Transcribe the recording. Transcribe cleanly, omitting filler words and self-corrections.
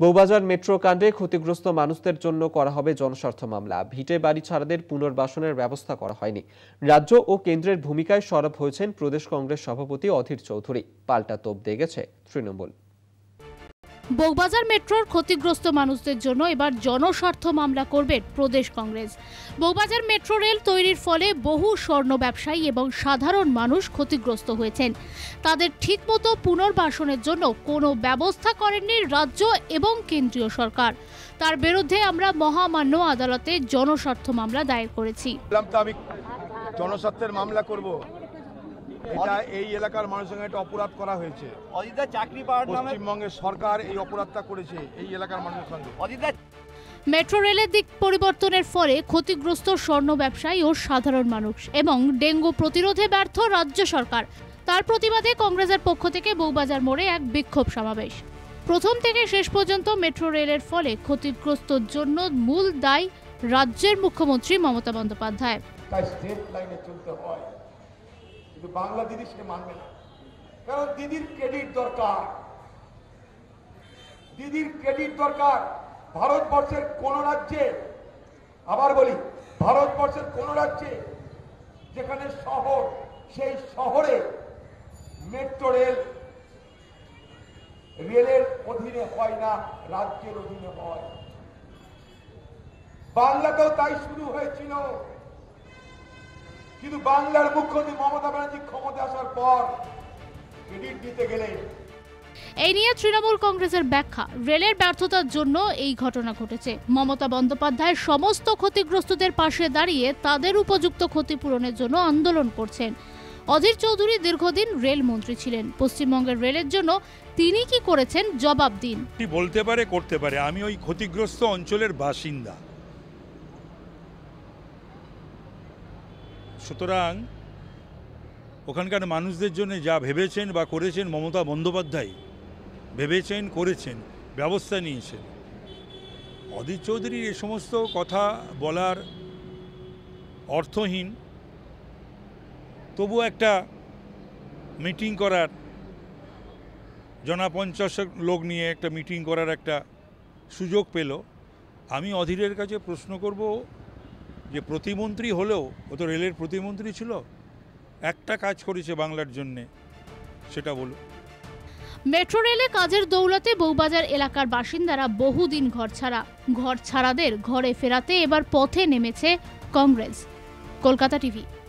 Bowbazar metro কাণ্ডে ক্ষতিগ্রস্ত মানুষদের জন্য করা হবে জনস্বার্থ মামলা। ভিটে বাড়ি ছাড়াদের পুনর্বাসনের ব্যবস্থা করা হয়নি। রাজ্য ও কেন্দ্রের ভূমিকায় সরব হয়েছেন প্রদেশ কংগ্রেস সভাপতি অধীর চৌধুরী। পাল্টা তোপ দেখেছে তৃণমূল। বউবাজার মেট্রোর ক্ষতিগ্রস্ত মানুষদের জন্য এবার জনস্বার্থ মামলা করবে প্রদেশ কংগ্রেস। বউবাজার মেট্রো রেল তৈরির ফলে বহু স্বর্ণ ব্যবসায়ী এবং সাধারণ মানুষ ক্ষতিগ্রস্ত হয়েছেন। তাদের ঠিকমতো পুনর্বাসনের জন্য কোনো ব্যবস্থা করেননি রাজ্য এবং কেন্দ্রীয় সরকার। তার বিরুদ্ধে আমরা মহামান্য আদালতে জনস্বার্থ মামলা দায়ের করেছি। আমি জনস্বার্থের মামলা করব। এটা এই এলাকার মানুষের সঙ্গে একটা অপরাধ করা হয়েছে। পশ্চিমবঙ্গের সরকার এই অপরাধটা করেছে এই এলাকার মানুষের সঙ্গে। মেট্রো রেলের দিক পরিবর্তনের ফলে ক্ষতিগ্রস্ত স্বর্ণ ব্যবসায়ী ও সাধারণ মানুষ এবং ডেঙ্গু প্রতিরোধে ব্যর্থ রাজ্য সরকার। তার প্রতিবাদে কংগ্রেসের পক্ষ থেকে বউবাজার মোড়ে এক বিক্ষোভ সমাবেশ। প্রথম থেকে শেষ পর্যন্ত মেট্রো রেলের ফলে ক্ষতিগ্রস্তর জন্য মূল দায়ী রাজ্যের মুখ্যমন্ত্রী মমতা বন্দ্যোপাধ্যায়। বাংলা দিদি সে মানবে না, কারণ দিদির ক্রেডিট দরকার। দিদির ক্রেডিট দরকার। ভারতবর্ষের কোন রাজ্যে, আবার বলি, ভারতবর্ষের কোন রাজ্যে যেখানে শহর, সেই শহরে মেট্রো রেলের অধীনে হয় না, রাজ্যের অধীনে হয়। বাংলাতেও তাই শুরু হয়েছিল, কিন্তু বাংলার মুখ্যমন্ত্রী মমতা ব্যানার্জি ক্ষমতা আসার পর ক্রেডিট দিতে গেলে। এই নিয়ে তৃণমূল কংগ্রেসের ব্যাখ্যা, রেলের ব্যর্থতার জন্য এই ঘটনা ঘটেছে। মমতা বন্দ্যোপাধ্যায় সমস্ত ক্ষতিগ্রস্তদের পাশে দাঁড়িয়ে তাদের উপযুক্ত ক্ষতিপূরণের জন্য আন্দোলন করছেন। অধীর চৌধুরী দীর্ঘদিন রেল মন্ত্রী ছিলেন। পশ্চিমবঙ্গের রেলের জন্য তিনি কি করেছেন জবাব দিন। বলতে পারে, করতে পারে, আমি ওই ক্ষতিগ্রস্ত অঞ্চলের বাসিন্দা। সুতরাং ওখানকার মানুষদের জন্য যা ভেবেছেন বা করেছেন মমতা বন্দ্যোপাধ্যায়, ভেবেছেন, করেছেন, ব্যবস্থা নিয়েছেন। অধীর চৌধুরীর এ সমস্ত কথা বলার অর্থহীন। তবু একটা মিটিং করার, জনা 50 লোক নিয়ে একটা মিটিং করার একটা সুযোগ পেল। আমি অধীরের কাছে প্রশ্ন করব যে প্রতিমন্ত্রী হলেও, ও তো রেলের প্রতিমন্ত্রী ছিল, একটা কাজ করেছে বাংলার জন্যে, সেটা বলো। মেট্রো রেলে কাজের দৌলতে বউবাজার এলাকার বাসিন্দারা বহুদিন ঘর ছাড়াদের ঘরে ফেরাতে এবার পথে নেমেছে কংগ্রেস। কলকাতা টিভি।